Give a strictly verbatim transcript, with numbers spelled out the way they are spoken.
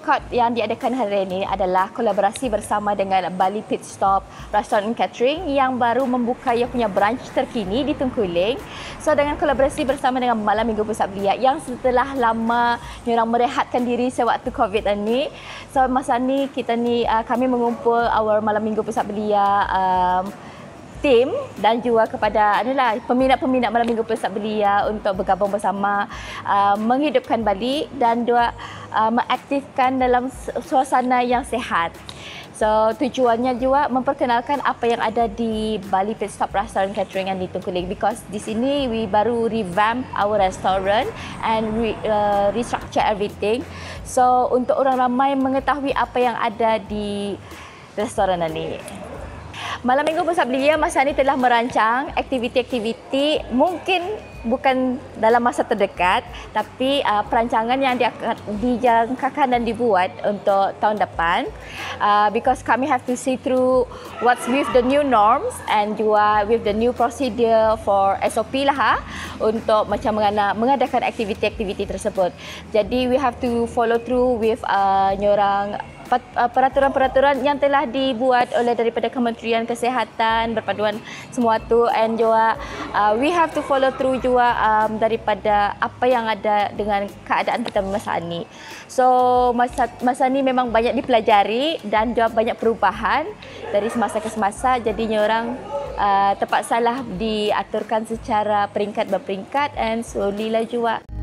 boycott yang diadakan hari ini adalah kolaborasi bersama dengan Bali Pit Stop Restaurant and Catering yang baru membuka ia punya branch terkini di Tengkuling. So dengan kolaborasi bersama dengan Malam Minggu Pusat Belia yang setelah lama diorang merehatkan diri sewaktu COVID ini. So masa ni kita ni uh, kami mengumpul our Malam Minggu Pusat Belia um, tim dan juga kepada adalah peminat-peminat Malam Minggu Pusat Belia untuk bergabung bersama uh, menghidupkan Bali dan juga uh, mengaktifkan dalam suasana yang sihat. So tujuannya juga memperkenalkan apa yang ada di Bali Pit Stop Restaurant Catering yang di Tengkuling, because di sini we baru revamp our restaurant and re, uh, restructure everything. So untuk orang ramai mengetahui apa yang ada di restoran ini. Malam Minggu Pusat Belia masa ini telah merancang aktiviti-aktiviti, mungkin bukan dalam masa terdekat, tapi uh, perancangan yang dijangkakan dan dibuat untuk tahun depan, uh, because kami have to see through what's with the new norms and juga with the new procedure for S O P lah ha, untuk macam mengadakan aktiviti-aktiviti tersebut. Jadi we have to follow through with uh, nyorang peraturan-peraturan yang telah dibuat oleh daripada Kementerian Kesihatan berpaduan semua tu, and juga uh, we have to follow through juga um, daripada apa yang ada dengan keadaan kita masa ini. So masa masa ni memang banyak dipelajari dan juga banyak perubahan dari semasa ke semasa, jadinya orang uh, terpaksalah diaturkan secara peringkat berperingkat and slowly lah juga.